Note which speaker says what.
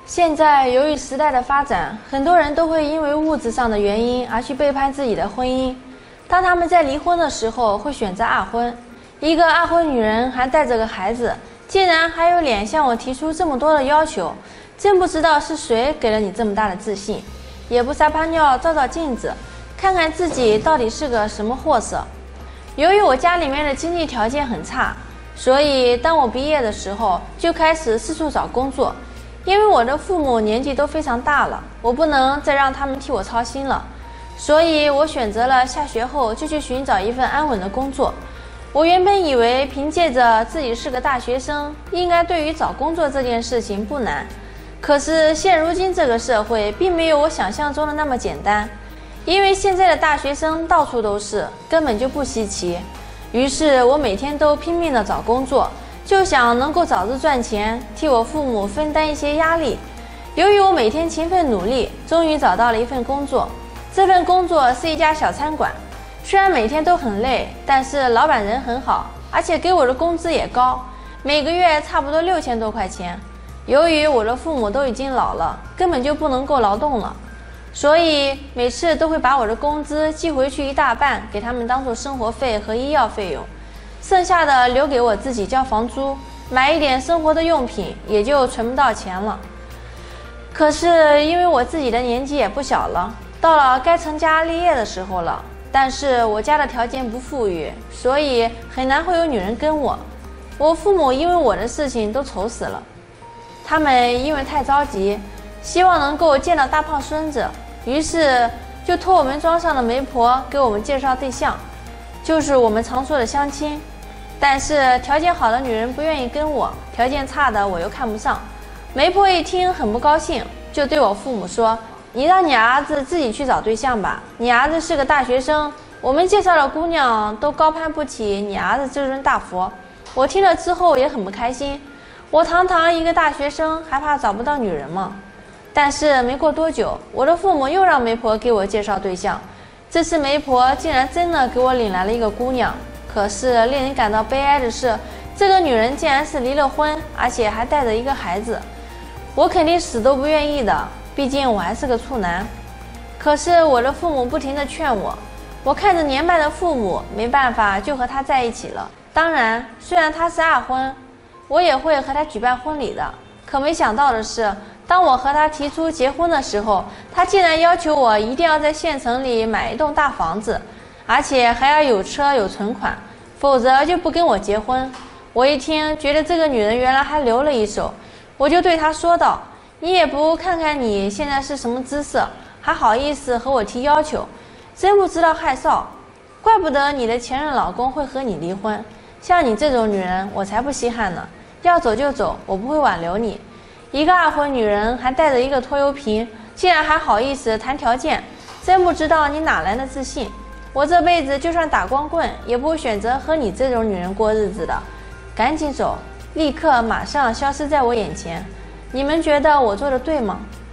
Speaker 1: 现在由于时代的发展，很多人都会因为物质上的原因而去背叛自己的婚姻。当他们在离婚的时候，会选择二婚。一个二婚女人还带着个孩子，竟然还有脸向我提出这么多的要求，真不知道是谁给了你这么大的自信。也不撒泡尿照照镜子，看看自己到底是个什么货色。由于我家里面的经济条件很差，所以当我毕业的时候就开始四处找工作。因为我的父母年纪都非常大了，我不能再让他们替我操心了，所以我选择了下学后就去寻找一份安稳的工作。我原本以为凭借着自己是个大学生，应该对于找工作这件事情不难。可是现如今这个社会并没有我想象中的那么简单，因为现在的大学生到处都是，根本就不稀奇。于是我每天都拼命地找工作，就想能够早日赚钱，替我父母分担一些压力。由于我每天勤奋努力，终于找到了一份工作。这份工作是一家小餐馆，虽然每天都很累，但是老板人很好，而且给我的工资也高，每个月差不多6000多块钱。由于我的父母都已经老了，根本就不能够劳动了，所以每次都会把我的工资寄回去一大半，给他们当做生活费和医药费用。剩下的留给我自己交房租，买一点生活的用品，也就存不到钱了。可是因为我自己的年纪也不小了，到了该成家立业的时候了，但是我家的条件不富裕，所以很难会有女人跟我。我父母因为我的事情都愁死了，他们因为太着急，希望能够见到大胖孙子，于是就托我们庄上的媒婆给我们介绍对象，就是我们常说的相亲。但是条件好的女人不愿意跟我，条件差的我又看不上。媒婆一听很不高兴，就对我父母说：“你让你儿子自己去找对象吧，你儿子是个大学生，我们介绍的姑娘都高攀不起你儿子这尊大佛。”我听了之后也很不开心，我堂堂一个大学生，还怕找不到女人吗？但是没过多久，我的父母又让媒婆给我介绍对象，这次媒婆竟然真的给我领来了一个姑娘。可是令人感到悲哀的是，这个女人竟然是离了婚，而且还带着一个孩子。我肯定死都不愿意的，毕竟我还是个处男。可是我的父母不停地劝我，我看着年迈的父母，没办法就和他在一起了。当然，虽然他是二婚，我也会和他举办婚礼的。可没想到的是，当我和他提出结婚的时候，他竟然要求我一定要在县城里买一栋大房子，而且还要有车有存款，否则就不跟我结婚。我一听，觉得这个女人原来还留了一手，我就对她说道：“你也不看看你现在是什么姿色，还好意思和我提要求，真不知道害臊。怪不得你的前任老公会和你离婚，像你这种女人我才不稀罕呢。要走就走，我不会挽留你。一个二婚女人还带着一个拖油瓶，竟然还好意思谈条件，真不知道你哪来的自信。我这辈子就算打光棍，也不会选择和你这种女人过日子的。赶紧走，立刻马上消失在我眼前。你们觉得我做的对吗？”